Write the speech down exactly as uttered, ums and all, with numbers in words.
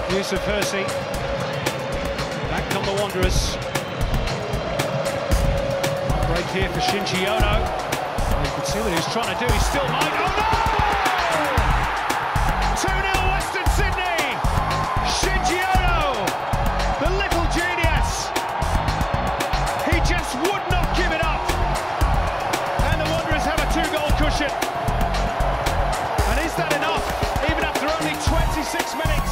Use of Percy. Back come the Wanderers. Break here for Shinji Ono. You can see what he's trying to do. He still might. Oh no! two nil Western Sydney. Shinji Ono, the little genius. He just would not give it up. And the Wanderers have a two-goal cushion. And is that enough? Even after only twenty-six minutes.